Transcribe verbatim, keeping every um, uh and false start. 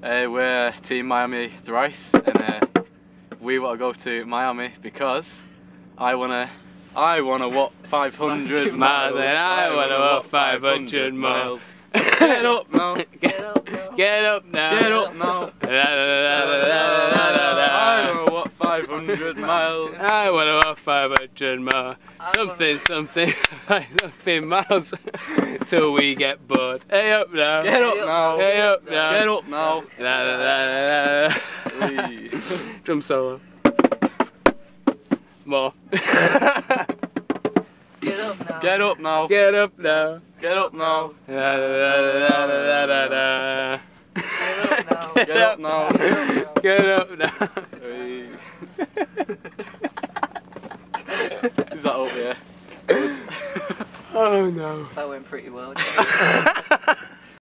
Uh, we're Team Miami Thrice, and uh, we want to go to Miami because I wanna, I wanna walk five hundred miles, and I wanna walk five hundred miles. Get up now, Get up now. Get up now. get up now. I wanna walk five hundred miles. I wanna walk five hundred miles. Something, something, something miles till we get bored. Hey up now. Get up now. Hey up now. Get up now. La, la, la, la, la. Drum solo. More. Get up now. Get up now. Get up now. Get up now. La, la, la, la, la, la, la. Get up now. Get up now. Get up now. Is that up here? Good. Oh no. That went pretty well. Didn't it?